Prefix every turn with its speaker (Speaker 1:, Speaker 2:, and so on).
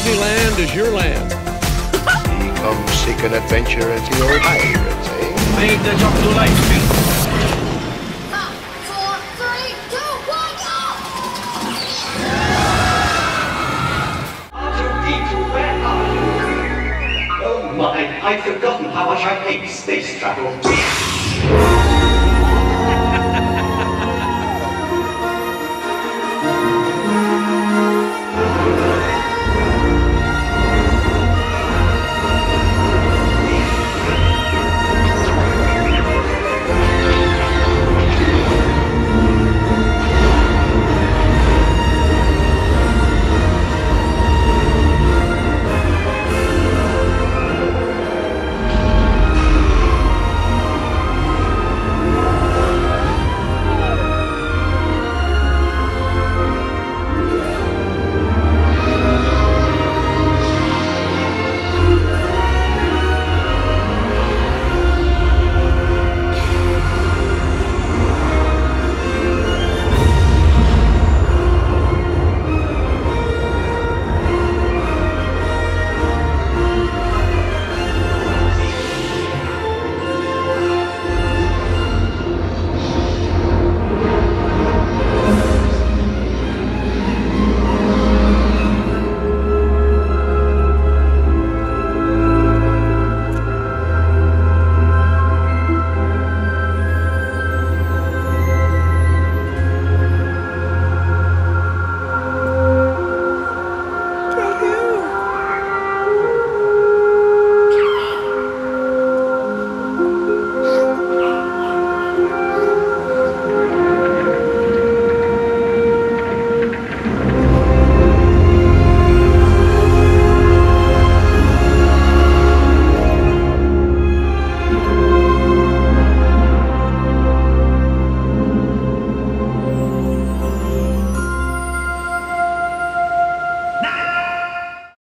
Speaker 1: Disneyland is your land.
Speaker 2: Come seek an adventure into your pirates, eh?
Speaker 3: Made the jump to light speed.
Speaker 4: 5, 4, 3, 2, 1, go!
Speaker 5: R2-D2, where are you? Oh my, I'd forgotten how much I hate space travel.